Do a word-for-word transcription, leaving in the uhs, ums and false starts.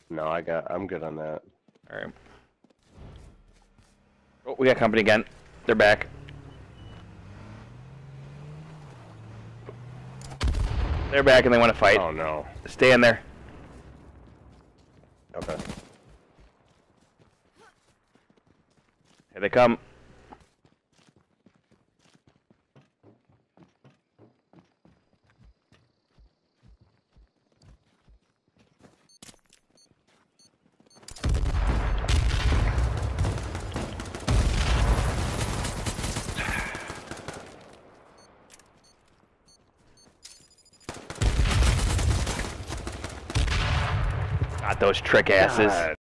No, I got. I'm good on that. All right. Oh, we got company again. They're back. They're back and they want to fight. Oh no. Stay in there. Okay. Here they come. Not those trick asses. God.